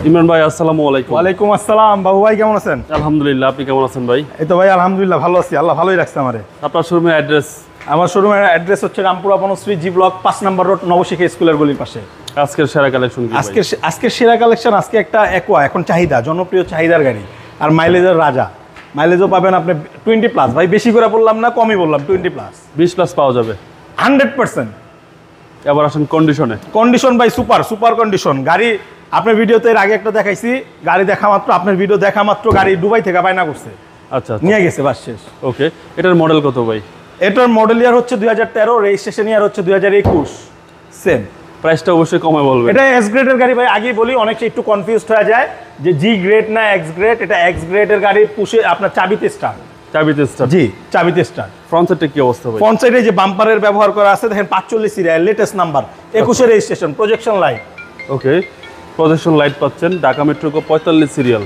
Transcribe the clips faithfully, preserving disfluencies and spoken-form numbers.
ইমরান ভাই আসসালামু আলাইকুম। ওয়ালাইকুম আসসালাম। বাবু ভাই কেমন আছেন? আলহামদুলিল্লাহ, আপনি কেমন আছেন ভাই? এই তো ভাই আলহামদুলিল্লাহ ভালো আছি, আল্লাহ ভালোই রাখছে আমারে। আপনার শোরুমের অ্যাড্রেস? আমার শোরুমের অ্যাড্রেস হচ্ছে রামপুরা বনশ্রী জি ব্লক পাঁচ নম্বর রোড, নবশিখা স্কুলের গলির পাশে। আজকের সেরা কালেকশন কি? আজকে আজকের সেরা কালেকশন, আজকে একটা একোয়া, এখন চাহিদা, জনপ্রিয় চাহিদার গাড়ি আর মাইলেজের রাজা। মাইলেজও পাবেন আপনি টোয়েন্টি প্লাস। ভাই বেশি করে বললাম না, কমই বললাম, টোয়েন্টি প্লাস। বিশ প্লাস পাওয়া যাবে হান্ড্রেড পার্সেন্ট। এবার আসেন কন্ডিশনে। কন্ডিশন ভাই সুপার সুপার কন্ডিশন গাড়ি। আপনার ভিডিওতে এর আগে একটা দেখাইছি, গাড়ি দেখা মাত্র, আপনার ভিডিও দেখা মাত্র গাড়ি দুবাই থেকে বায়না করছে, আচ্ছা নিয়ে গেছে, বাস শেষ। ওকে, এটার মডেল কত ভাই? এটার মডেল ইয়ার হচ্ছে দুই হাজার তেরো, রেজিস্ট্রেশন ইয়ার হচ্ছে দুই হাজার একুশ। সেম প্রাইসটা অবশ্যই কমে বলবেন। এটা এস গ্রেডের গাড়ি ভাই, আগেই বলি, অনেকে একটু কনফিউজড হয়ে যায় যে জি গ্রেড না এক্স গ্রেড। এটা এক্স গ্রেডের গাড়ি, পুষে আপনার চাবিতে স্টার্ট। চাবিতে স্টার্ট? জি, চাবিতে স্টার্ট। ফ্রন্ট সাইডে কি অবস্থা ভাই? ফ্রন্ট সাইডে যে বাম্পারের ব্যবহার করা আছে দেখেন, পাঁচচল্লিশ সিরিয়াল, লেটেস্ট নাম্বার, একুশে registration, projection light. Okay, projection light পাচ্ছেন, ঢাকা মেট্রো পঁয়তাল্লিশ সিরিয়াল,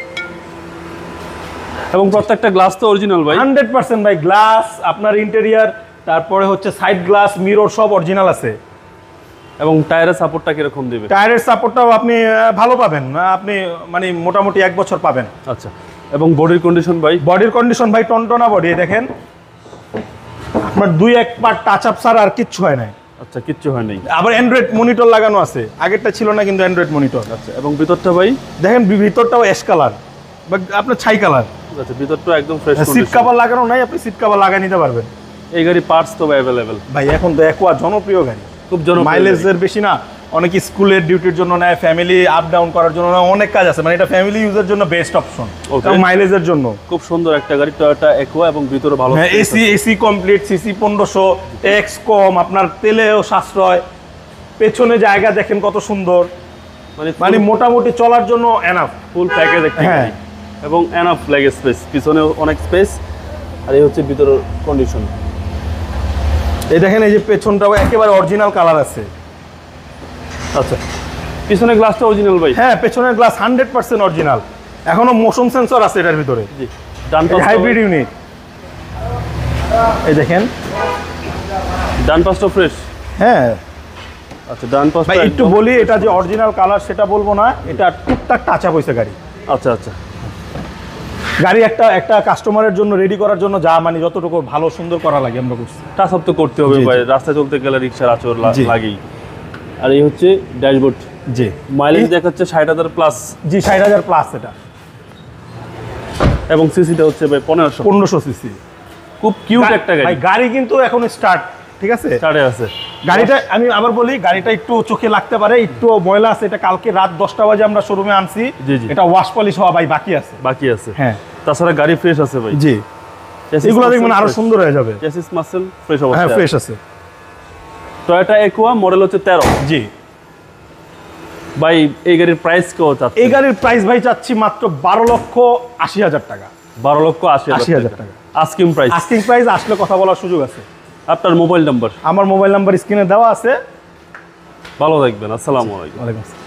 এবং প্রত্যেকটা গ্লাস তো অরিজিনাল ভাই? হান্ড্রেড পার্সেন্ট ভাই। গ্লাস, আপনার ইন্টেরিয়ার, তারপরে হচ্ছে সাইড গ্লাস, মিরর সব অরিজিনাল আছে। এবং টায়ারের সাপোর্টটা কিরকম দিবে? টায়ারের সাপোর্টটাও আপনি ভালো পাবেন, আপনি মানে মোটামুটি এক বছর পাবেন। আচ্ছা, এবং বডির কন্ডিশন ভাই? বডির কন্ডিশন ভাই টনটনা বডি, দেখেন আপনার দুই এক পার্ট টাচ আপ ছাড়া আর কিচ্ছু হয় নাই। আচ্ছা, কিচ্ছু হয় নাই। আবার অ্যান্ড্রয়েড মনিটর লাগানো আছে, আগেরটা ছিল না কিন্তু অ্যান্ড্রয়েড মনিটর। আচ্ছা, এবং ভিতরটা ভাই? দেখেন ভিতরটাও অ্যাশ কালার বা আপনার ছাই কালার। আচ্ছা, ভিতরটা একদম ফ্রেশ। সিট কভার লাগানো নাই, আপনি সিট কভার লাগিয়ে নিতে পারবেন। এই গাড়ি পার্টস তো অ্যাভেলেবেল ভাই, এখন তো একোয়া জনপ্রিয় গাড়ি, খুব জনপ্রিয়। মাইলেজের বেশি না, অনেকে স্কুলের ডিউটির জন্য নেয়, ফ্যামিলি আপ ডাউন করার জন্য নেয়, অনেক কাজ আছে, মানে এটা ফ্যামিলি ইউজের জন্য বেস্ট অপশন, এবং মাইলেজের জন্য খুব সুন্দর একটা গাড়ি, টয়োটা একোয়া, এবং ভিতরে ভালো এসি এসি কমপ্লিট, সিসি পনেরোশো, ট্যাক্স কম, আপনার তেলেও সাশ্রয়, পেছনে জায়গা দেখেন কত সুন্দর, মানে মানে মোটামুটি চলার জন্য এনাফ, ফুল প্যাকেজ একটা গাড়ি, এবং এনাফ লেগ স্পেস, পিছনেও অনেক স্পেস, আর এই হচ্ছে ভিতরের কন্ডিশন। এই দেখেন, এই যে পেছনটাও একেবারে অরিজিনাল কালার আছে। আচ্ছা, পিছনের গ্লাসটা অরিজিনাল ভাই? হ্যাঁ, পেছনের গ্লাস হান্ড্রেড পার্সেন্ট অরিজিনাল, এখনো মোশন সেন্সর আছে এটার ভিতরে। জি, ডান পাশ হাইব্রিড ইউনিট। এই দেখেন, ডান পাশটা ফ্রেশ? হ্যাঁ। আচ্ছা, ডান পাশ ভাই একটু বলি, এটা যে অরিজিনাল কালার সেটা বলবো না, এটা টুকটাক টাচ আপ হয়েছে গাড়ি। আচ্ছা আচ্ছা, গাড়ি একটা একটা কাস্টমারের জন্য রেডি করার জন্য যা মানে যতটুকু ভালো সুন্দর করা লাগে আমরা করছি। টাচ আপ তো করতে হবে ভাই, রাস্তায় চলতে গেলে রিক্সার আচর লাগেই। আর এই হচ্ছে ড্যাশবোর্ড। জি, মাইলেজ দেখাচ্ছে ষাট হাজার প্লাস। জি, ষাট হাজার প্লাস এটা, এবং সিসিটা হচ্ছে ভাই পনেরোশো পনেরোশো সিসি। খুব কিউট একটা গাড়ি। গাড়ি কিন্তু এখন স্টার্ট, ঠিক আছে, স্টার্টে আছে গাড়িটা। আমি আবার বলি, গাড়িটা একটু চোখে লাগতে পারে, একটু ময়লা আছে, এটা কালকে রাত দশটা বাজে আমরা শোরুমে আনছি। জি জি, এটা ওয়াশ পলিশ হওয়া ভাই বাকি আছে, বাকি আছে। হ্যাঁ, তাছাড়া গাড়ি ফ্রেশ আছে ভাই। জি, এগুলো দেখবেন আরো সুন্দর হয়ে যাবে। চেসিস মাসেল ফ্রেশ হ্যাঁ, অবস্থায় ফ্রেশ আছে। টয়োটা একোয়া মডেল হচ্ছে তেরো। জি ভাই, এই গাড়ির প্রাইস কেউ চাচ্ছে? এই গাড়ির প্রাইস ভাই চাচ্ছি মাত্র বারো লক্ষ আশি হাজার টাকা। বারো লক্ষ আশি আশি হাজার টাকা আস্কিং প্রাইস। আস্কিং প্রাইস, আসলে কথা বলার সুযোগ আছে। আপনার মোবাইল নাম্বার? আমার মোবাইল নাম্বার স্ক্রিনে দেওয়া আছে। ভালো থাকবেন, আসসালামু আলাইকুম। ওয়ালাইকুম আসসালাম।